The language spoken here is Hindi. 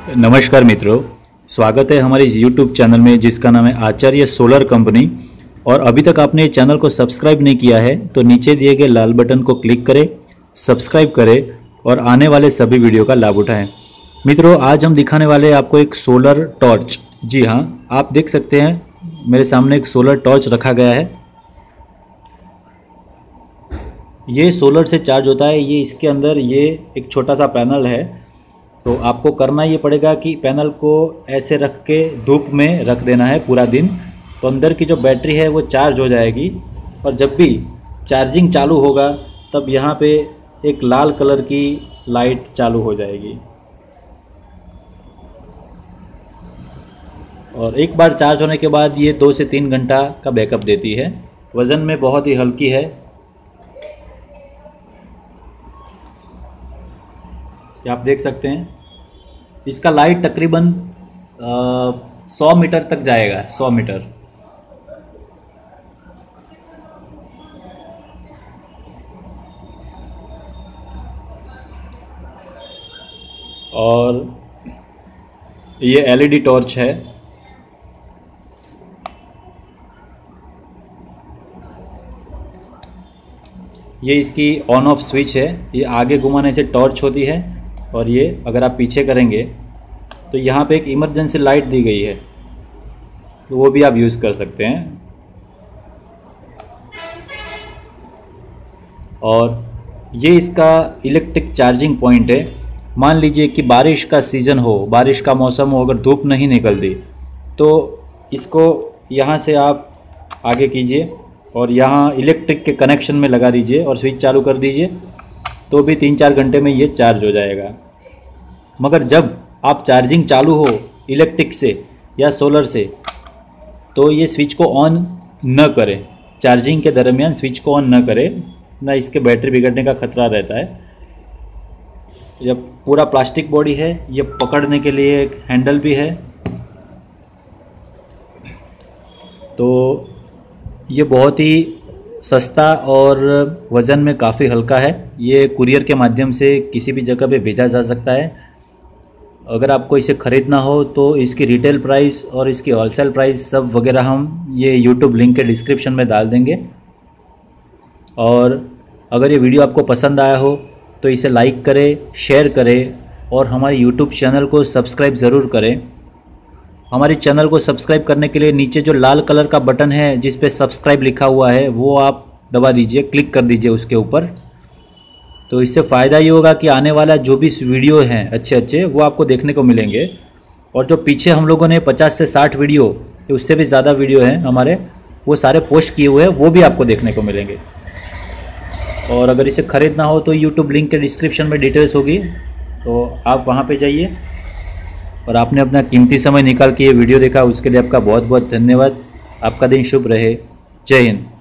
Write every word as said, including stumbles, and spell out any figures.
नमस्कार मित्रों, स्वागत है हमारे इस यूट्यूब चैनल में जिसका नाम है आचार्य सोलर कंपनी। और अभी तक आपने इस चैनल को सब्सक्राइब नहीं किया है तो नीचे दिए गए लाल बटन को क्लिक करें, सब्सक्राइब करें और आने वाले सभी वीडियो का लाभ उठाएं। मित्रों, आज हम दिखाने वाले हैं आपको एक सोलर टॉर्च। जी हाँ, आप देख सकते हैं मेरे सामने एक सोलर टॉर्च रखा गया है। ये सोलर से चार्ज होता है। ये इसके अंदर ये एक छोटा सा पैनल है। तो आपको करना ये पड़ेगा कि पैनल को ऐसे रख के धूप में रख देना है पूरा दिन, तो अंदर की जो बैटरी है वो चार्ज हो जाएगी। और जब भी चार्जिंग चालू होगा तब यहाँ पे एक लाल कलर की लाइट चालू हो जाएगी। और एक बार चार्ज होने के बाद ये दो से तीन घंटा का बैकअप देती है। वज़न में बहुत ही हल्की है। ये आप देख सकते हैं। इसका लाइट तकरीबन सौ मीटर तक जाएगा, सौ मीटर। और ये एलईडी टॉर्च है। ये इसकी ऑन ऑफ स्विच है। ये आगे घुमाने से टॉर्च होती है और ये अगर आप पीछे करेंगे तो यहाँ पे एक इमरजेंसी लाइट दी गई है, तो वो भी आप यूज़ कर सकते हैं। और ये इसका इलेक्ट्रिक चार्जिंग पॉइंट है। मान लीजिए कि बारिश का सीज़न हो, बारिश का मौसम हो, अगर धूप नहीं निकलती तो इसको यहाँ से आप आगे कीजिए और यहाँ इलेक्ट्रिक के कनेक्शन में लगा दीजिए और स्विच चालू कर दीजिए, तो भी तीन चार घंटे में ये चार्ज हो जाएगा। मगर जब आप चार्जिंग चालू हो इलेक्ट्रिक से या सोलर से तो ये स्विच को ऑन न करें। चार्जिंग के दरमियान स्विच को ऑन न करें, ना इसके बैटरी बिगड़ने का खतरा रहता है। जब पूरा प्लास्टिक बॉडी है, ये पकड़ने के लिए एक हैंडल भी है। तो ये बहुत ही सस्ता और वज़न में काफ़ी हल्का है। ये कुरियर के माध्यम से किसी भी जगह पे भेजा जा सकता है। अगर आपको इसे ख़रीदना हो तो इसकी रिटेल प्राइस और इसकी होलसेल प्राइस सब वगैरह हम ये यूट्यूब लिंक के डिस्क्रिप्शन में डाल देंगे। और अगर ये वीडियो आपको पसंद आया हो तो इसे लाइक करें, शेयर करें और हमारे यूट्यूब चैनल को सब्सक्राइब ज़रूर करें। हमारे चैनल को सब्सक्राइब करने के लिए नीचे जो लाल कलर का बटन है जिस पे सब्सक्राइब लिखा हुआ है वो आप दबा दीजिए, क्लिक कर दीजिए उसके ऊपर। तो इससे फ़ायदा ये होगा कि आने वाला जो भी वीडियो हैं अच्छे अच्छे वो आपको देखने को मिलेंगे। और जो पीछे हम लोगों ने पचास से साठ वीडियो, उससे भी ज़्यादा वीडियो हैं हमारे, वो सारे पोस्ट किए हुए हैं, वो भी आपको देखने को मिलेंगे। और अगर इसे ख़रीदना हो तो यूट्यूब लिंक के डिस्क्रिप्शन में डिटेल्स होगी, तो आप वहाँ पर जाइए। और आपने अपना कीमती समय निकाल के ये वीडियो देखा, उसके लिए आपका बहुत बहुत धन्यवाद। आपका दिन शुभ रहे। जय हिंद।